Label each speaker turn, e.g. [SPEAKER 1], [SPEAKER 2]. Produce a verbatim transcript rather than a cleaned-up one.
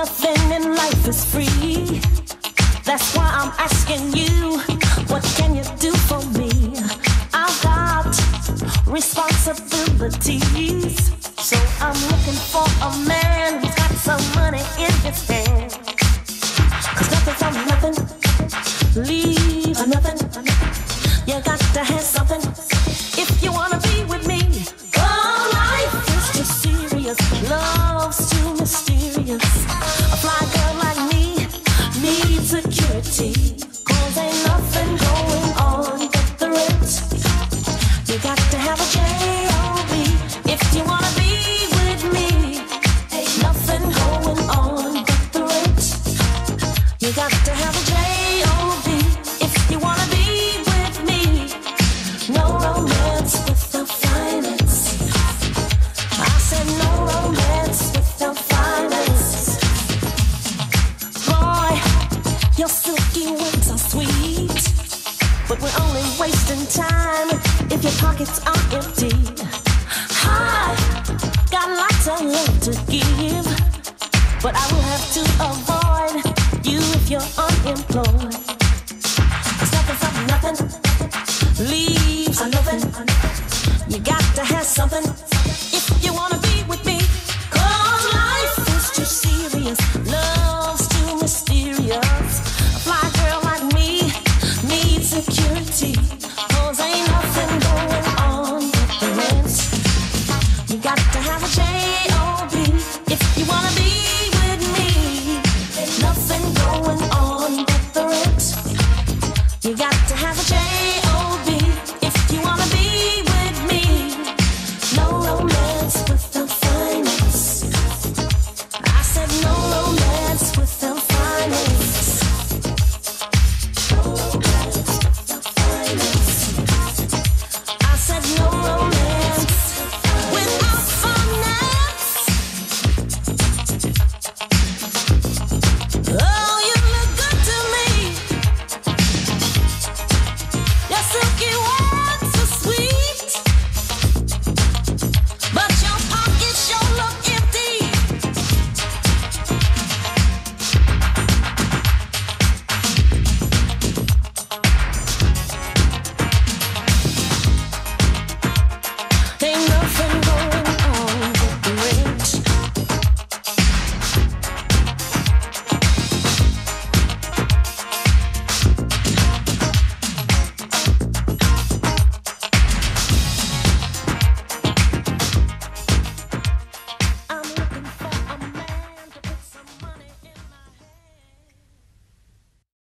[SPEAKER 1] Nothing in life is free. That's why I'm asking you, what can you do for me? I've got responsibilities, so I'm looking for a man who's got some money in his hand. 'Cause nothing from nothing leaves nothing. You got to have something if you wanna be with me. Oh, life is too serious, love's too mysterious. A fly girl like me needs security, 'cause ain't nothing going on but the rent. You got to have a J O B if you wanna be with me. Ain't nothing going on but the rent. You got to have a J O B if you wanna be with me. No romance without finance. I said no romance without finance. Boy, your silky words are sweet, but we're only wasting time if your pockets are empty. I got lots of love to give, but I will have to avoid